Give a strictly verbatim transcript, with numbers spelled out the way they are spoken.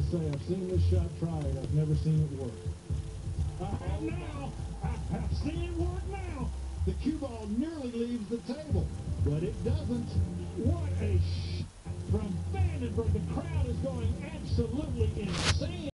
must say, I've seen this shot tried. I've never seen it work. I have now. I have seen it work now. The cue ball nearly leaves the table, but it doesn't. What a sh... from Vandenberg. The crowd is going absolutely insane.